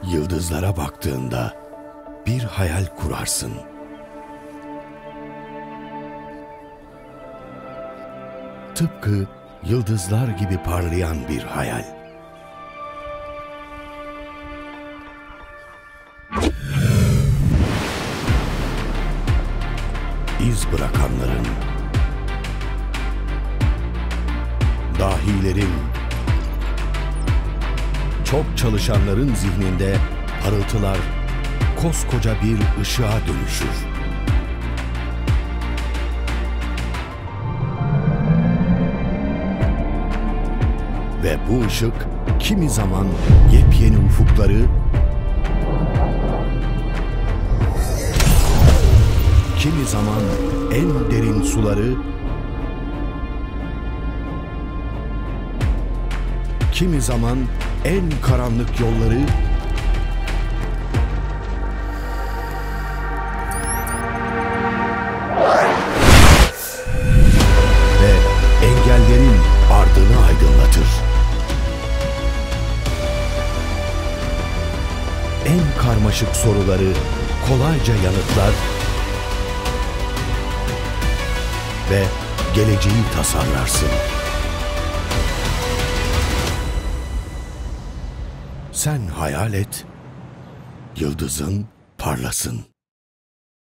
Yıldızlara baktığında bir hayal kurarsın. Tıpkı yıldızlar gibi parlayan bir hayal. İz bırakanların, dahilerin, çok çalışanların zihninde parıltılar koskoca bir ışığa dönüşür. Ve bu ışık kimi zaman yepyeni ufukları, kimi zaman en derin suları, kimi zaman en karanlık yolları, ve engellerin ardını aydınlatır. En karmaşık soruları kolayca yanıtlar ve geleceği tasarlarsın. Sen hayal et, yıldızın parlasın.